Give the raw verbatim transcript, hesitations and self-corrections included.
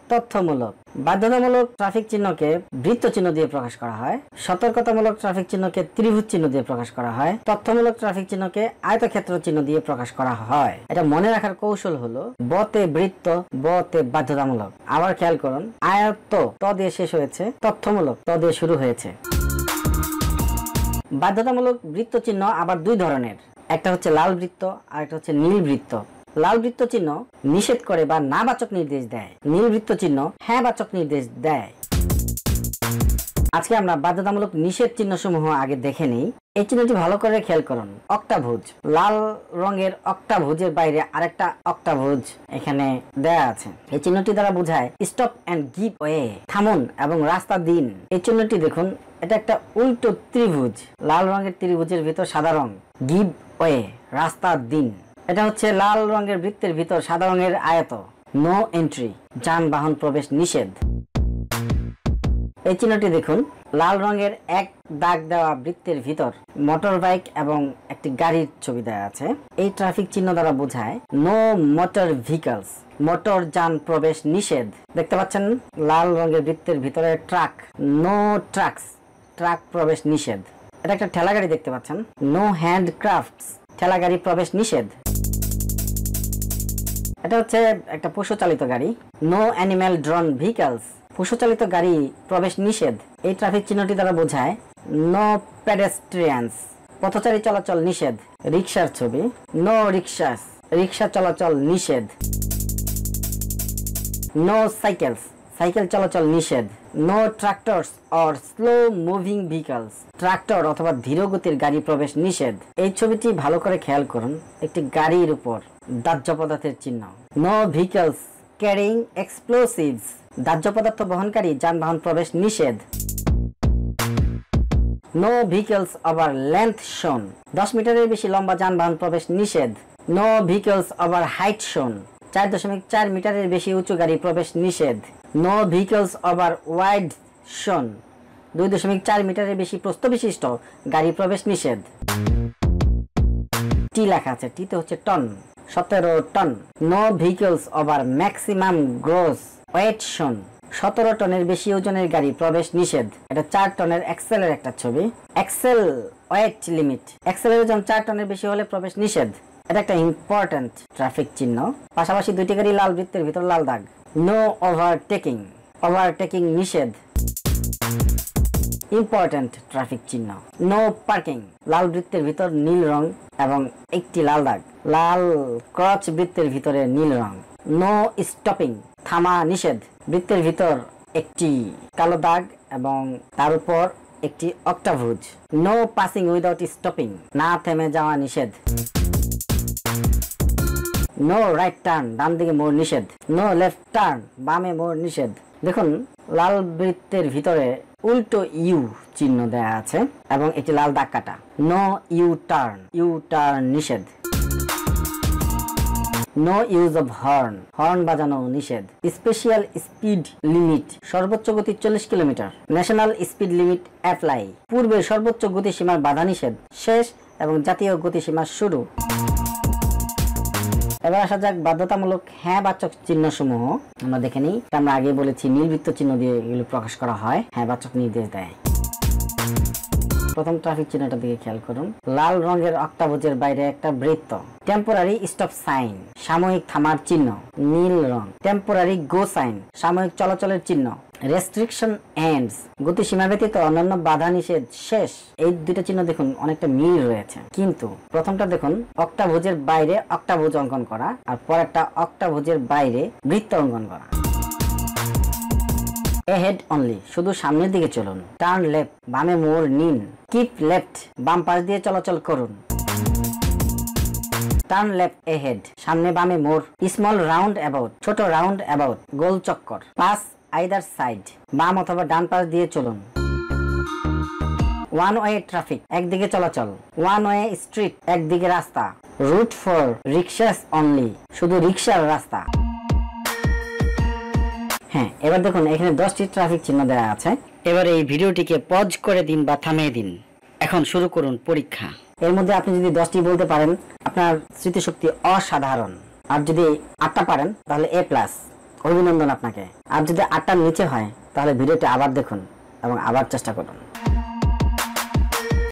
তথ্যমূলক। বাধ্যতামূলক ট্রাফিক চিহ্নকে বৃত্ত চিহ্ন দিয়ে প্রকাশ করা হয়। সতর্কতামূলক ট্রাফিক চিহ্নকে ত্রিভুজ চিহ্ন দিয়ে প্রকাশ করা হয়। তথ্যমূলক ট্রাফিক চিহ্নকে আয়তক্ষেত্র চিহ্ন দিয়ে প্রকাশ করা হয়। এটা মনে রাখার কৌশল হলো বতে বৃত্ত, বতে বাধ্যতামূলক। আবার খেয়াল করুন, আয়ত্ত ত দিয়ে শেষ হয়েছে, তথ্যমূলক ত দিয়ে শুরু হয়েছে। বাধ্যতামূলক বৃত্ত চিহ্ন আবার দুই ধরনের, একটা হচ্ছে লাল বৃত্ত আর একটা হচ্ছে নীল বৃত্ত। লাল বৃত্ত চিহ্ন নিষেধ করে বা না বাচক নির্দেশ দেয়, নীল বৃত্ত চিহ্ন হ্যাঁ বাচক নির্দেশ দেয়। আজকে আমরা বাধ্যতামূলক নিষেধ চিহ্ন সমূহ আগে দেখে নিই। এই চিহ্নটি ভালো করে খেয়াল করুন, অক্টাভুজ, লাল রঙের অক্টাভুজের বাইরে আরেকটা অক্টাভুজ এখানে দেয়া আছে। এই চিহ্নটি দ্বারা বোঝায় স্টপ এন্ড গিভ ওয়ে, থামুন এবং রাস্তা দিন। এই চিহ্নটি দেখুন, এটা একটা উল্টো ত্রিভুজ, লাল রঙের ত্রিভুজের ভিতর সাদা রং, গিভ ওয়ে রাস্তা দিন। এটা হচ্ছে লাল রঙের বৃত্তের ভিতর সাদা রঙের আয়ত, নো এন্ট্রি, যানবাহন প্রবেশ নিষেধ। এই চিহ্নটি দেখুন, লাল রঙের এক দাগ দেওয়া বৃত্তের ভিতর মোটর বাইক এবং একটি গাড়ির ছবি দেওয়া আছে। এই ট্রাফিক চিহ্ন দ্বারা বোঝায় নো মোটর ভেহিকলস, মোটর যান প্রবেশ নিষেধ। দেখতে পাচ্ছেন লাল রঙের বৃত্তের ভিতরে ট্রাক, নো ট্রাকস, ট্রাক প্রবেশ নিষেধ। এটা একটা ঠেলা গাড়ি দেখতে পাচ্ছেন, নো হ্যান্ডক্রাফটস, ঠেলা গাড়ি প্রবেশ নিষেধ। এটা হচ্ছে একটা পশু চালিত গাড়ি, নো অ্যানিম্যাল ড্রোন ভেহিকলস, পশু চালিত গাড়ি প্রবেশ নিষেধ। এই ট্রাফিক চিহ্নটি দ্বারা বোঝায় নো পেডেস্ট্রিয়ানস, পথচারী চলাচল নিষেধ। রিক্সার ছবি, নো রিক্সাস, রিক্সা চলাচল নিষেধ। নো সাইকেলস, সাইকেল চলাচল নিষেধ। No tractors or slow moving vehicles, tractor অথবা ধীরগতির গাড়ি প্রবেশ নিষেধ। এই ছবিটি ভালো করে খেয়াল করুন, একটি গাড়ির উপর দাহ্য পদার্থের চিহ্ন, নো ভেহিকলস ক্যারিং এক্সপ্লোসিভস, দাহ্য পদার্থ বহনকারী যানবাহন প্রবেশ নিষেধ। নো ভেহিকলস ওভার লেন্থ শোন, দশ মিটারের বেশি লম্বা যানবাহন প্রবেশ নিষেধ। নো ভেহিকলস ওভার হাইট শোন, চার দশমিক চার মিটারের বেশি উঁচু গাড়ি প্রবেশ নিষেধ। নো ভেহিকলস ওভার ওয়াইড শোন, দুই দশমিক চার মিটারের বেশি প্রস্থ বিশিষ্ট গাড়ি প্রবেশ নিষেধ। টি লেখা আছে, টিতে হচ্ছে টন, সতেরো ton. No vehicles over maximum gross weight শোন, সতেরো টনের বেশি ওজনের গাড়ি প্রবেশ নিষেধ। এটা চার টনের এক্সেলের একটা ছবি, এক্সেল ওয়েট লিমিট, এক্সেলের ওজন চার টনের বেশি হলে প্রবেশ নিষেধ। এটা একটা ইম্পর্টেন্ট ট্রাফিক চিহ্ন। পাশাপাশি দুইটি গাড়ি লাল বৃত্তের ভিতর লাল দাগ, নো ওভারটেকিং, ওভারটেকিং নিষেধ। ইম্পর্টেন্ট ট্রাফিক চিহ্ন, নো পার্কিং, লাল বৃত্তের ভিতর নীল রং এবং একটি লাল দাগ, লাল ক্রচ বৃত্তের ভিতরে নীল রং। নো স্টপিং, থামা নিষেধ, বৃত্তের ভিতর একটি কালো দাগ এবং তার উপর একটি অক্টাভুজ। নো পাসিং উইদাউট স্টপিং, না থেমে যাওয়া নিষেধ। নো রাইট টার্ন, ডান দিকে মোড় নিষেধ। নো লেফট টার্ন, বামে মোড় নিষেধ। দেখুন লাল বৃত্তের ভিতরে উল্টো ইউ চিহ্ন দেয়া আছে এবং একটি লাল দাগ কাটা, no U turn, U turn নিষেধ। No use of horn, horn বাজানো নিষেধ। স্পেশাল স্পিড লিমিট, সর্বোচ্চ গতি চল্লিশ kilometre. National speed limit apply, পূর্বের সর্বোচ্চ গতিসীমার বাধা নিষেধ শেষ এবং জাতীয় গতিসীমার শুরু। এবার আসা যাক বাধ্যতামূলক হ্যাঁ বাচক চিহ্ন সমূহ আমরা দেখে নিই। আমরা আগে বলেছি নীল বৃত্ত চিহ্ন দিয়ে এগুলো প্রকাশ করা হয়, হ্যাঁ বাচক নির্দেশ দেয়। প্রথম ট্রাফিক চিহ্নটা দিকে খেয়াল করুন, লাল রঙের অক্টাভুজের বাইরে একটা বৃত্ত, টেম্পোরারি স্টপ সাইন, সাময়িক থামার চিহ্ন, নীল রং। টেম্পোরারি গো সাইন, সাময়িক চলাচলের চিহ্ন। রেস্ট্রিকশন এন্ডস, গতিসীমা ব্যতীত অন্যান্য বাধা নিষেধ শেষ। এই দুইটা চিহ্ন দেখুন অনেকটা মিল রয়েছে, কিন্তু প্রথমটা দেখুন অক্টাভুজের বাইরে অক্টাভুজ অঙ্কন করা আর পরেরটা অক্টাভুজের বাইরে বৃত্ত অঙ্কন করা। ahead only, শুধু সামনের দিকে চলুন। টার্ন লেফট, বামে মোড় নিন। কিপ লেফট, বাম পাশ দিয়ে চলাচল করুন। টার্ন লেফট ahead, সামনে বামে মোড়। স্মল রাউন্ড অ্যাবাউট, ছোট রাউন্ড অ্যাবাউট, গোল চক্কর। পাস আইদার সাইড, বাম অথবা ডান পাশ দিয়ে চলুন। ওয়ান ওয়ে ট্রাফিক, একদিকে চলাচল। ওয়ান ওয়ে স্ট্রিট, একদিকে রাস্তা। রুট ফর রিক্সাস অনলি, শুধু রিক্সার রাস্তা। হ্যাঁ, এবার দেখুন এখানে দশটি ট্রাফিক চিহ্ন দেওয়া আছে। এবার এই ভিডিওটিকে পজ করে দিন বা থামিয়ে দিন। এখন শুরু করুন পরীক্ষা। এর মধ্যে আপনি যদি দশটি বলতে পারেন আপনার স্মৃতিশক্তি অসাধারণ, আর যদি আটটা পারেন তাহলে এ প্লাস। অভিনন্দন আপনাকে। আর যদি আটটার নিচে হয় তাহলে ভিডিওটি আবার দেখুন এবং আবার চেষ্টা করুন।